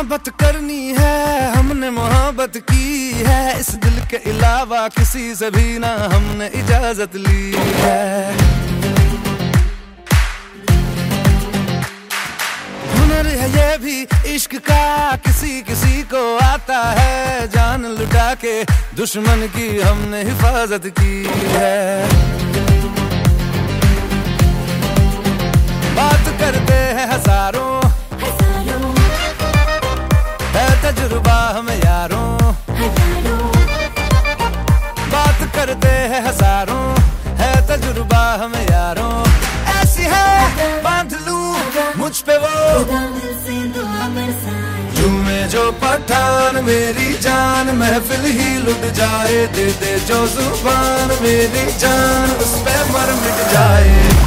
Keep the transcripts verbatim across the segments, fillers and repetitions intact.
मोहब्बत करनी है, हमने मोहब्बत की है, इस दिल के अलावा किसी से भी ना हमने इजाजत ली है। हुनर है ये भी इश्क का, किसी किसी को आता है, जान लुटा के दुश्मन की हमने हिफाजत की है। बात करते हैं हजारों, है तजुर्बा हम यारों, बात करते हैं हजारों, है तजुर्बा हम यारों। ऐसी है बांध लूं मुझ पे वो झूमे जो पठान मेरी जान, महफिल ही लुट जाए, दे दे जो जुबान मेरी जान, उस पे मर मिट जाए।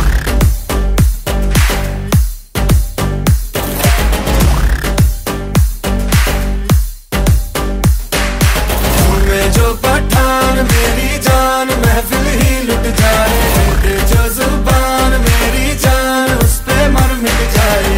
जो पठान मेरी जान, महफिल ही लुट जाए, दे जो जुबान मेरी जान, उस पे मर मिट जाए।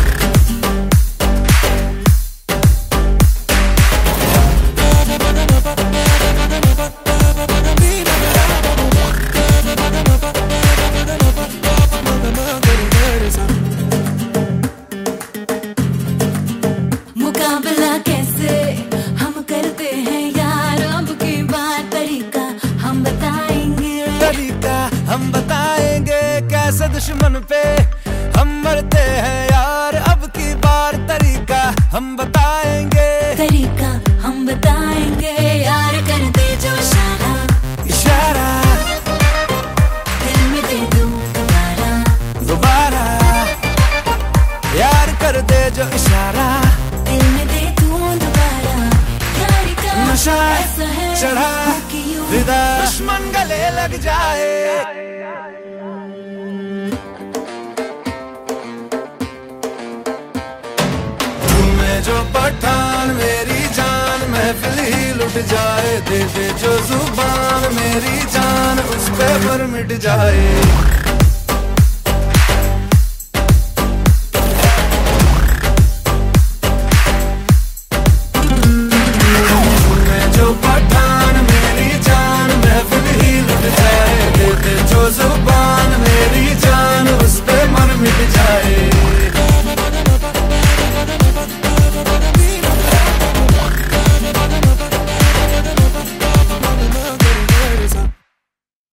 मुकाबला कैसे हम करते हैं यार, अब की बात तरीका हम बताएंगे, तरीका हम बताएंगे, कैसे दुश्मन पे हम मरते हैं यार, अब की बार तरीका हम बताएंगे, तरीका हम बताएंगे यार। कर दे जो इशारा, इशारा दिल में दे दूं दोबारा, दोबारा यार कर दे जो इशारा, दिल में दे दूं दोबारा। यार का नशा ऐसा है चढ़ा विदा, दुश्मन गले लग जाए। झूमे जो पठान मेरी जान, महफिल ही लुट जाए, दे दे जो जुबान मेरी जान, उस पे पर मिट जाए।